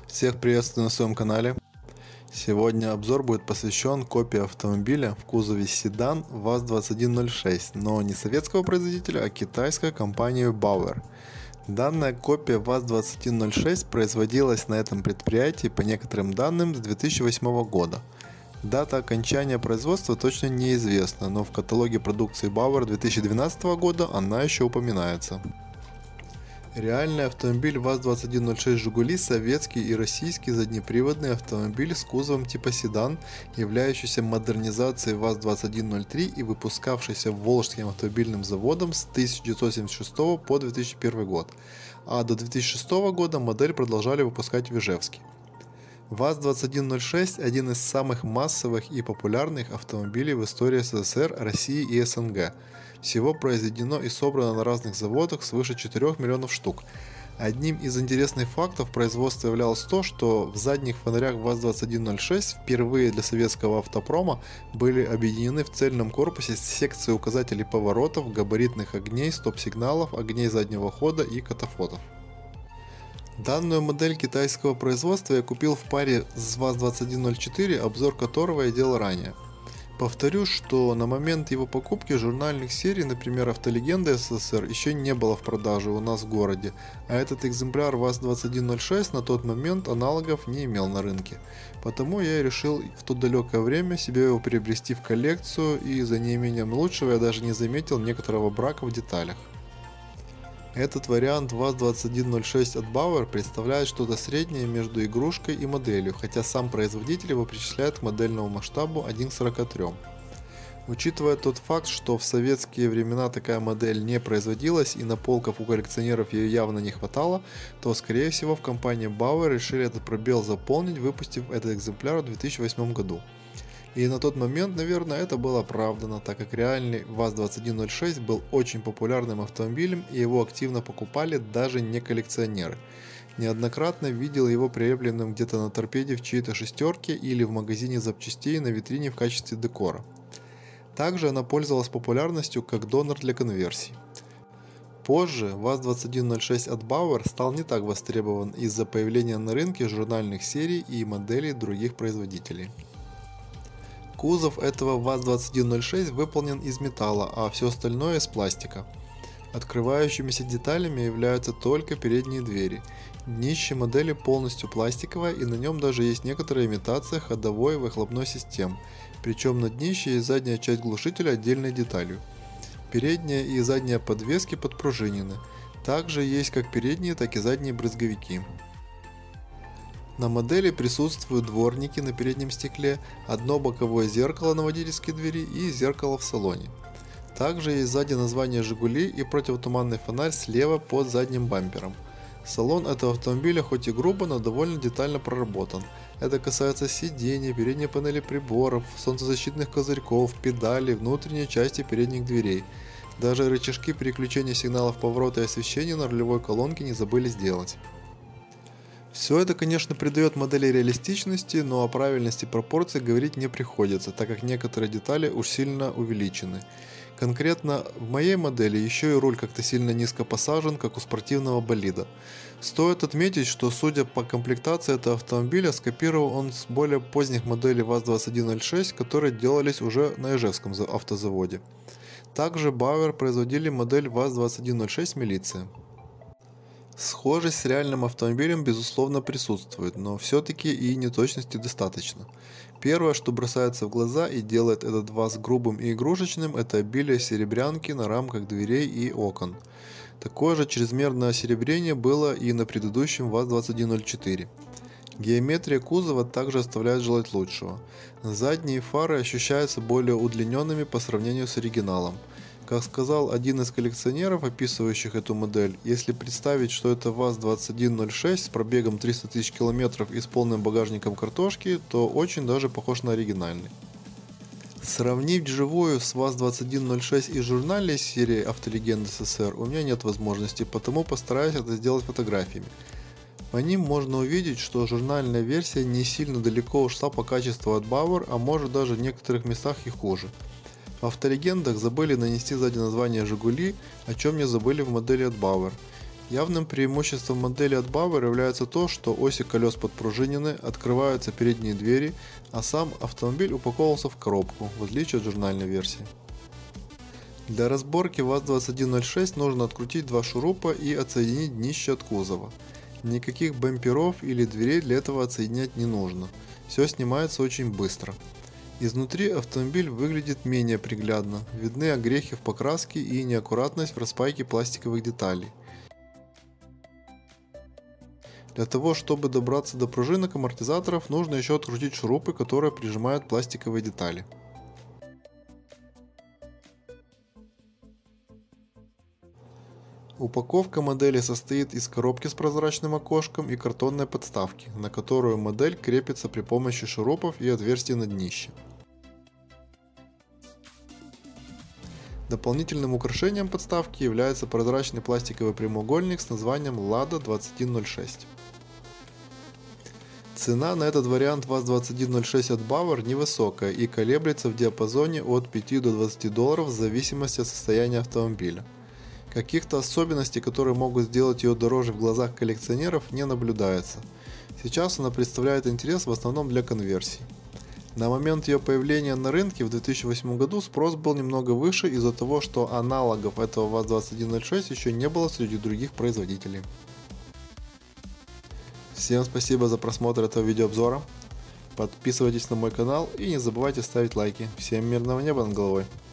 Всех приветствую на своем канале. Сегодня обзор будет посвящен копии автомобиля в кузове седан ВАЗ-2106, но не советского производителя, а китайской компании Bauer. Данная копия ВАЗ-2106 производилась на этом предприятии по некоторым данным с 2008 года. Дата окончания производства точно неизвестна, но в каталоге продукции Bauer 2012 года она еще упоминается. Реальный автомобиль ВАЗ-2106 «Жигули» – советский и российский заднеприводный автомобиль с кузовом типа седан, являющийся модернизацией ВАЗ-2103 и выпускавшийся Волжским автомобильным заводом с 1976 по 2001 год, а до 2006 года модель продолжали выпускать в Ижевске. ВАЗ-2106 – один из самых массовых и популярных автомобилей в истории СССР, России и СНГ. Всего произведено и собрано на разных заводах свыше 4 миллионов штук. Одним из интересных фактов производства являлось то, что в задних фонарях ВАЗ-2106 впервые для советского автопрома были объединены в цельном корпусе секции указателей поворотов, габаритных огней, стоп-сигналов, огней заднего хода и катафотов. Данную модель китайского производства я купил в паре с ВАЗ-2104, обзор которого я делал ранее. Повторюсь, что на момент его покупки журнальных серий, например, «Автолегенда СССР», еще не было в продаже у нас в городе, а этот экземпляр ВАЗ-2106 на тот момент аналогов не имел на рынке. Потому я и решил в то далекое время себе его приобрести в коллекцию, и за неимением лучшего я даже не заметил некоторого брака в деталях. Этот вариант ВАЗ-2106 от Bauer представляет что-то среднее между игрушкой и моделью, хотя сам производитель его причисляет к модельному масштабу 1 к 43. Учитывая тот факт, что в советские времена такая модель не производилась и на полках у коллекционеров ее явно не хватало, то скорее всего в компании Bauer решили этот пробел заполнить, выпустив этот экземпляр в 2008 году. И на тот момент, наверное, это было оправдано, так как реальный ВАЗ-2106 был очень популярным автомобилем и его активно покупали даже не коллекционеры. Неоднократно видел его прилепленным где-то на торпеде в чьей-то шестерке или в магазине запчастей на витрине в качестве декора. Также она пользовалась популярностью как донор для конверсий. Позже ВАЗ-2106 от Bauer стал не так востребован из-за появления на рынке журнальных серий и моделей других производителей. Кузов этого ВАЗ-2106 выполнен из металла, а все остальное из пластика. Открывающимися деталями являются только передние двери. Днище модели полностью пластиковое, и на нем даже есть некоторая имитация ходовой выхлопной системы, причем на днище есть задняя часть глушителя отдельной деталью. Передняя и задняя подвески подпружинены. Также есть как передние, так и задние брызговики. На модели присутствуют дворники на переднем стекле, одно боковое зеркало на водительской двери и зеркало в салоне. Также есть сзади название «Жигули» и противотуманный фонарь слева под задним бампером. Салон этого автомобиля хоть и грубо, но довольно детально проработан. Это касается сидений, передней панели приборов, солнцезащитных козырьков, педалей, внутренней части передних дверей. Даже рычажки переключения сигналов поворота и освещения на рулевой колонке не забыли сделать. Все это, конечно, придает модели реалистичности, но о правильности пропорций говорить не приходится, так как некоторые детали уж сильно увеличены. Конкретно в моей модели еще и руль как-то сильно низко посажен, как у спортивного болида. Стоит отметить, что судя по комплектации этого автомобиля, скопировал он с более поздних моделей ВАЗ-2106, которые делались уже на Ижевском автозаводе. Также Bauer производили модель ВАЗ-2106 «Милиция». Схожесть с реальным автомобилем безусловно присутствует, но все-таки и неточности достаточно. Первое, что бросается в глаза и делает этот ВАЗ грубым и игрушечным, это обилие серебрянки на рамках дверей и окон. Такое же чрезмерное осеребрение было и на предыдущем ВАЗ-2104. Геометрия кузова также оставляет желать лучшего. Задние фары ощущаются более удлиненными по сравнению с оригиналом. Как сказал один из коллекционеров, описывающих эту модель, если представить, что это ВАЗ-2106 с пробегом 300 тысяч километров и с полным багажником картошки, то очень даже похож на оригинальный. Сравнить вживую с ВАЗ-2106 из журнальной серии «Автолегенда СССР» у меня нет возможности, потому постараюсь это сделать фотографиями. По ним можно увидеть, что журнальная версия не сильно далеко ушла по качеству от Bauer, а может даже в некоторых местах и хуже. В автолегендах забыли нанести сзади название «Жигули», о чем не забыли в модели от Bauer. Явным преимуществом модели от Bauer является то, что оси колес подпружинены, открываются передние двери, а сам автомобиль упаковывался в коробку, в отличие от журнальной версии. Для разборки ВАЗ-2106 нужно открутить два шурупа и отсоединить днище от кузова. Никаких бамперов или дверей для этого отсоединять не нужно. Все снимается очень быстро. Изнутри автомобиль выглядит менее приглядно, видны огрехи в покраске и неаккуратность в распайке пластиковых деталей. Для того, чтобы добраться до пружинок амортизаторов, нужно еще открутить шурупы, которые прижимают пластиковые детали. Упаковка модели состоит из коробки с прозрачным окошком и картонной подставки, на которую модель крепится при помощи шурупов и отверстий на днище. Дополнительным украшением подставки является прозрачный пластиковый прямоугольник с названием Lada 2106. Цена на этот вариант ВАЗ-2106 от Bauer невысокая и колеблется в диапазоне от 5 до 20 долларов в зависимости от состояния автомобиля. Каких-то особенностей, которые могут сделать ее дороже в глазах коллекционеров, не наблюдается. Сейчас она представляет интерес в основном для конверсий. На момент ее появления на рынке в 2008 году спрос был немного выше из-за того, что аналогов этого ВАЗ-2106 еще не было среди других производителей. Всем спасибо за просмотр этого видеообзора. Подписывайтесь на мой канал и не забывайте ставить лайки. Всем мирного неба над головой.